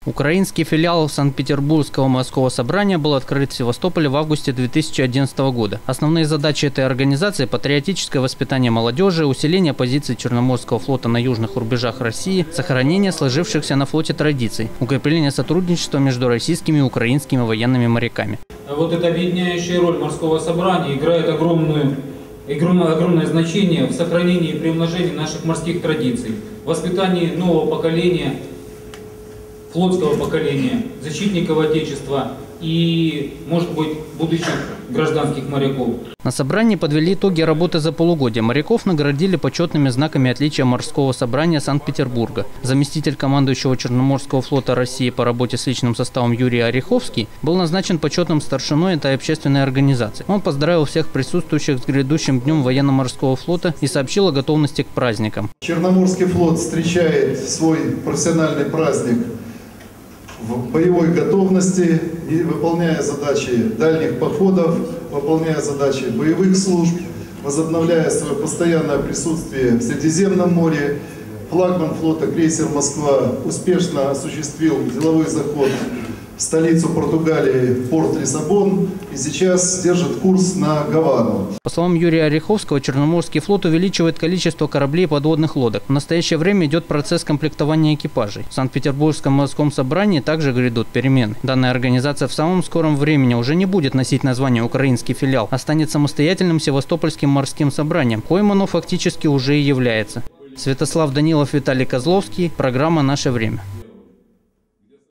Украинский филиал Санкт-Петербургского морского собрания был открыт в Севастополе в августе 2011 года. Основные задачи этой организации – патриотическое воспитание молодежи, усиление позиций Черноморского флота на южных рубежах России, сохранение сложившихся на флоте традиций, укрепление сотрудничества между российскими и украинскими военными моряками. Вот эта объединяющая роль морского собрания играет огромное значение в сохранении и приумножении наших морских традиций, в воспитании нового поколения, флотского поколения, защитников Отечества и, может быть, будущих гражданских моряков. На собрании подвели итоги работы за полугодие. Моряков наградили почетными знаками отличия морского собрания Санкт-Петербурга. Заместитель командующего Черноморского флота России по работе с личным составом Юрий Ореховский был назначен почетным старшиной этой общественной организации. Он поздравил всех присутствующих с грядущим днем военно-морского флота и сообщил о готовности к праздникам. Черноморский флот встречает свой профессиональный праздник в боевой готовности, и выполняя задачи дальних походов, выполняя задачи боевых служб, возобновляя свое постоянное присутствие в Средиземном море. Флагман флота крейсер «Москва» успешно осуществил деловой заход в столицу Португалии, порт Лиссабон, и сейчас держит курс на Гавану. По словам Юрия Ореховского, Черноморский флот увеличивает количество кораблей и подводных лодок. В настоящее время идет процесс комплектования экипажей. В Санкт-Петербургском морском собрании также грядут перемены. Данная организация в самом скором времени уже не будет носить название «Украинский филиал», а станет самостоятельным Севастопольским морским собранием, коим оно фактически уже и является. Святослав Данилов, Виталий Козловский. Программа «Наше время».